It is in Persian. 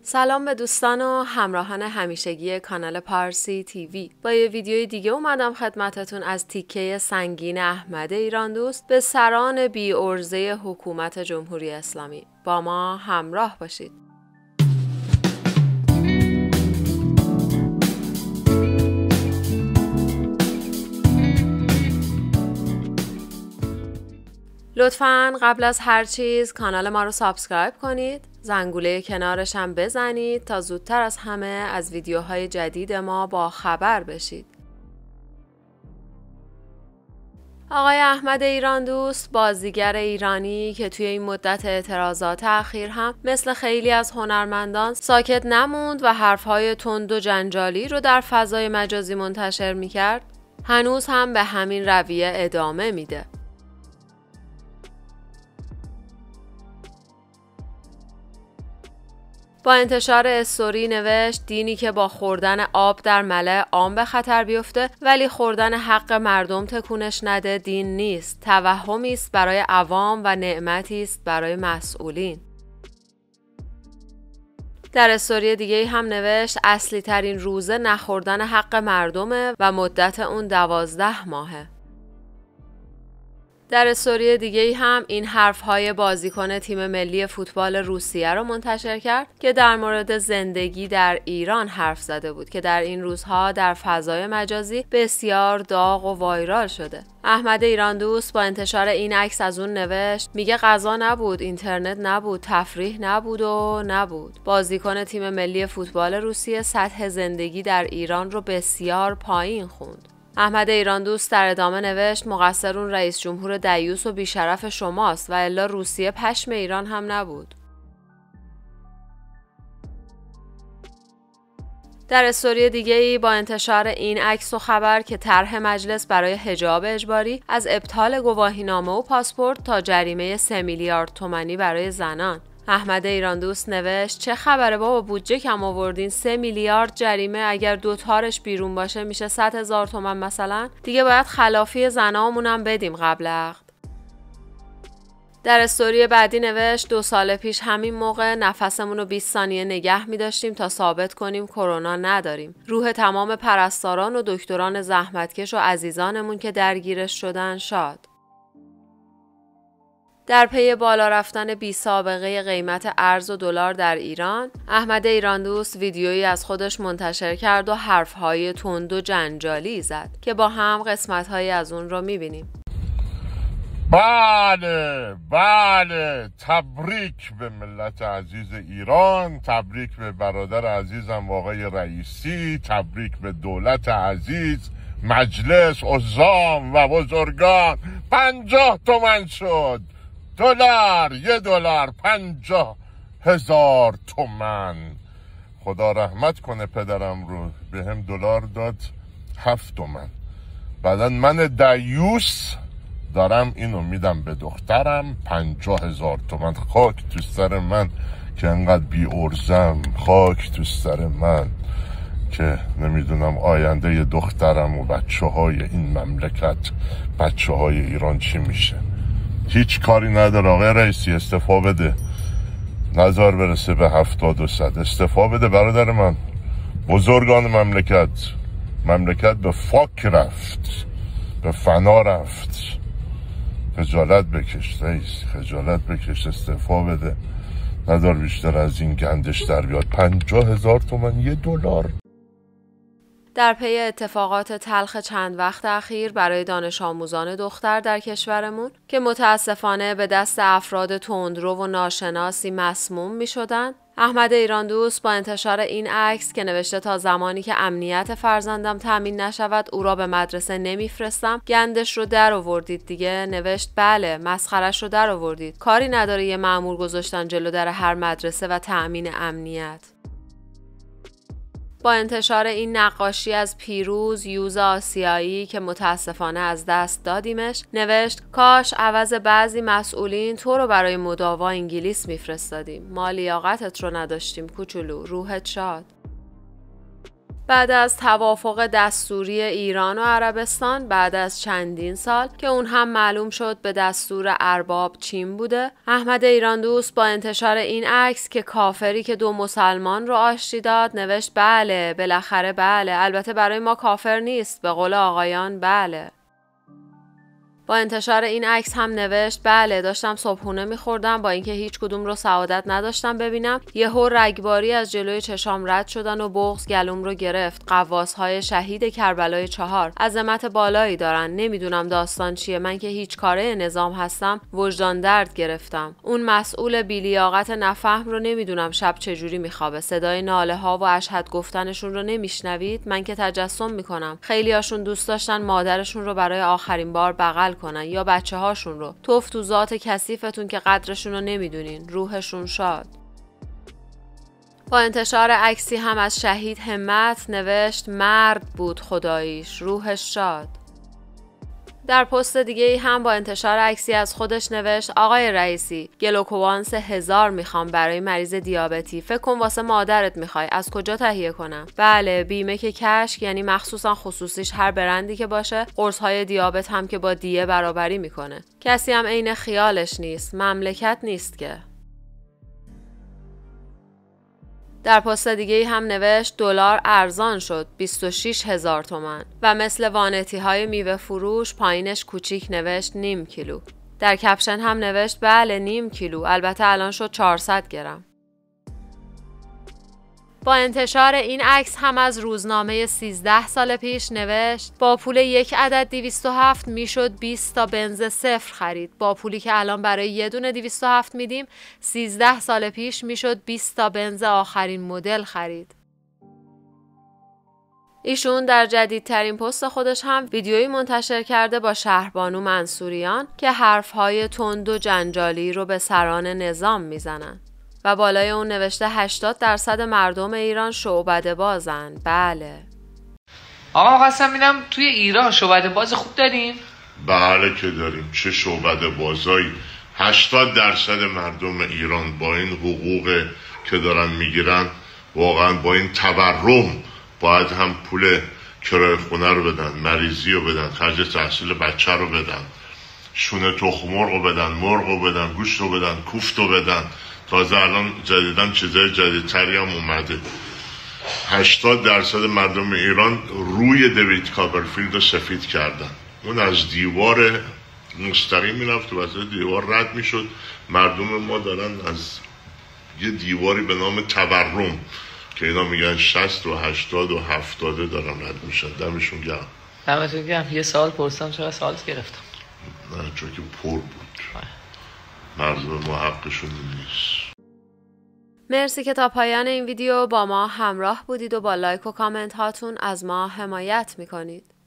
سلام به دوستان و همراهان همیشگی کانال پارسی تیوی. با یه ویدیوی دیگه اومدم خدمتتون از تیکه سنگین احمد ایراندوست به سران بی عرضه حکومت جمهوری اسلامی. با ما همراه باشید. لطفاً قبل از هر چیز کانال ما رو سابسکرایب کنید، زنگوله کنارش هم بزنید تا زودتر از همه از ویدیوهای جدید ما با خبر بشید. آقای احمد ایراندوست بازیگر ایرانی که توی این مدت اعتراضات اخیر هم مثل خیلی از هنرمندان ساکت نموند و حرفهای تند و جنجالی رو در فضای مجازی منتشر میکرد، هنوز هم به همین رویه ادامه میده. با انتشار استوری نوشت دینی که با خوردن آب در ملأ عام به خطر بیفته ولی خوردن حق مردم تکونش نده دین نیست، توهمی است برای عوام و نعمتی است برای مسئولین. در استوری دیگه هم نوشت اصلی ترین روزه نخوردن حق مردمه و مدت اون 12 ماهه. در استوری دیگه هم این حرفهای بازیکن تیم ملی فوتبال روسیه رو منتشر کرد که در مورد زندگی در ایران حرف زده بود که در این روزها در فضای مجازی بسیار داغ و وایرال شده. احمد ایراندوست با انتشار این عکس از اون نوشت میگه غذا نبود، اینترنت نبود، تفریح نبود و نبود. بازیکن تیم ملی فوتبال روسیه سطح زندگی در ایران رو بسیار پایین خوند. احمد ایراندوست در ادامه نوشت مقصر اون رئیس جمهور دیوس و بیشرف شماست و الا روسیه پشم ایران هم نبود. در استوری دیگه‌ای با انتشار این عکس و خبر که طرح مجلس برای حجاب اجباری از ابطال گواهینامه و پاسپورت تا جریمه 3 میلیارد تومانی برای زنان، احمد ایراندوست نوشت چه خبره بابا، بودجه کم آوردین، 3 میلیارد جریمه، اگر دوتارش بیرون باشه میشه 100,000 تومان مثلا، دیگه باید خلافی زنامون هم بدیم قبل عقد. در استوری بعدی نوشت 2 سال پیش همین موقع نفسمون رو 20 ثانیه نگه می داشتیم تا ثابت کنیم کرونا نداریم. روح تمام پرستاران و دکتران زحمتکش و عزیزانمون که درگیرش شدن شاد. در پی بالا رفتن بی سابقه قیمت ارز و دلار در ایران، احمد ایراندوست ویدیویی از خودش منتشر کرد و حرفهای تند و جنجالی زد که با هم قسمت‌هایی از اون رو می‌بینیم. بله تبریک به ملت عزیز ایران، تبریک به برادر عزیزم آقای رئیسی، تبریک به دولت عزیز، مجلس، عزام و بزرگان. 50 تومن شد دلار، $1 50,000 تومن. خدا رحمت کنه پدرم رو، به هم دلار داد 7 تومن. بعدا من دیوس دارم اینو میدم به دخترم 50,000 تومن. خاک تو سر من که انقدر بی ارزم، خاک تو سر من که نمیدونم آینده دخترم و بچه های این مملکت، بچه های ایران چی میشه. هیچ کاری نداره آقای رئیسی، استعفا بده، نظر برسه به 70 و 100. استعفا بده برادر من. بزرگان مملکت به فاک رفت، به فنا رفت. خجالت بکش رئیس، خجالت بکش، استعفا بده، ندار بیشتر از این گندش در بیاد. 50,000 تومن، $1. در پی اتفاقات تلخ چند وقت اخیر برای دانش آموزان دختر در کشورمون که متاسفانه به دست افراد تندرو و ناشناسی مسموم می شدن، احمد ایراندوست با انتشار این عکس که نوشته تا زمانی که امنیت فرزندم تامین نشود او را به مدرسه نمیفرستم، گندش رو در آوردید دیگه. نوشت بله مسخرش رو در آوردید، کاری نداره یه مأمور گذاشتن جلو در هر مدرسه و تأمین امنیت. با انتشار این نقاشی از پیروز یوز آسیایی که متاسفانه از دست دادیمش، نوشت کاش عوض بعضی مسئولین تو رو برای مداوا انگلیس میفرستادیم، ما لیاقتت رو نداشتیم کوچولو، روحت شاد. بعد از توافق دستوری ایران و عربستان بعد از چندین سال که اون هم معلوم شد به دستور ارباب چین بوده، احمد ایران دوست با انتشار این عکس که کافری که 2 مسلمان رو آشتی داد نوشت بله بالاخره بله، البته برای ما کافر نیست، به قول آقایان بله. با انتشار این عکس هم نوشت بله داشتم صبحونه میخوردم، با اینکه هیچ کدوم رو سعادت نداشتم ببینم، یهو رگباری از جلوی چشام رد شدن و بغض گلوم رو گرفت. قواس‌های شهید کربلای 4 عظمت بالایی دارن، نمیدونم داستان چیه، من که هیچ کاره نظام هستم وجدان درد گرفتم. اون مسئول بی‌لیاقت نفهم رو نمیدونم شب چجوری میخوابه، صدای ناله ها و اشهد گفتنشون رو نمیشنوید؟ من که تجسم میکنم خیلیاشون دوست داشتن مادرشون رو برای آخرین بار بغل کنن یا بچه هاشون رو. توف تو ذات کثیفتون که قدرشون رو نمیدونین. روحشون شاد. با انتشار عکسی هم از شهید همت نوشت مرد بود خداییش، روحش شاد. در پست دیگه هم با انتشار عکسی از خودش نوشت آقای رئیسی گلوکوانس 1000 میخوام برای مریض دیابتی، فکر کن واسه مادرت میخوای، از کجا تهیه کنم؟ بله بیمه که کشک، یعنی مخصوصا خصوصیش هر برندی که باشه قرص‌های دیابت هم که با دیه برابری میکنه. کسی هم عین خیالش نیست، مملکت نیست که. در پست دیگه هم نوشت دلار ارزان شد 26,000 تومان و مثل وانتی های میوه فروش پایینش کوچیک نوشت نیم کیلو. در کپشن هم نوشت بله نیم کیلو، البته الان شد 400 گرم. با انتشار این عکس هم از روزنامه 13 سال پیش نوشت با پول 1 عدد 207 میشد 20 تا بنز صفر خرید. با پولی که الان برای یه دونه 207 میدیم 13 سال پیش میشد 20 تا بنز آخرین مدل خرید. ایشون در جدیدترین پست خودش هم ویدیویی منتشر کرده با شهربانو منصوریان که حرفهای تند و جنجالی رو به سران نظام میزنن و بالای اون نوشته 80% مردم ایران شعبده بازن. بله. آقا خواستم ببینم توی ایران شعبده باز خوب داریم؟ بله که داریم، چه شعبده بازایی. 80% مردم ایران با این حقوق که دارن میگیرن، واقعا با این تورم باید هم پول کرایه خونه رو بدن، مریضی رو بدن، خرج تحصیل بچه رو بدن، شونه تخم مرغ رو بدن، مرغ رو بدن، گوشت رو بدن، کوفت رو بدن. تازه الان جدیدن چیزای جدیدتری هم اومده. 80% مردم ایران روی دیوید کاپرفیلد رو سفید کردن. اون از دیوار مستقیم میرفت و از دیوار رد میشد. مردم ما دارن از یه دیواری به نام تورم که اینا میگن 60 و 80 و 70 دارن رد میشن. دمشون گرم. دمتون گرم. یه سال پرسیدم چرا سوال گرفتم؟ نه چون که پر بود. مردم ما حقشون نیست. مرسی که تا پایان این ویدیو با ما همراه بودید و با لایک و کامنت هاتون از ما حمایت میکنید.